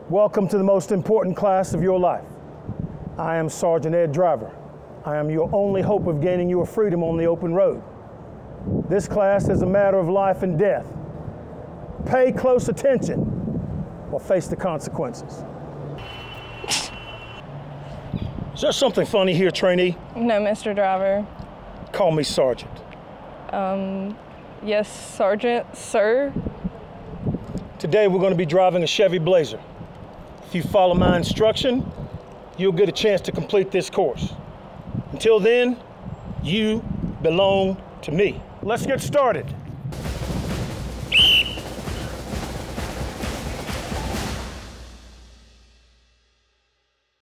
Welcome to the most important class of your life. I am Sergeant Ed Driver. I am your only hope of gaining your freedom on the open road. This class is a matter of life and death. Pay close attention or face the consequences. Is there something funny here, trainee? No, Mr. Driver. Call me Sergeant. Yes, Sergeant, sir. Today we're going to be driving a Chevy Blazer. If you follow my instruction, you'll get a chance to complete this course. Until then, you belong to me. Let's get started.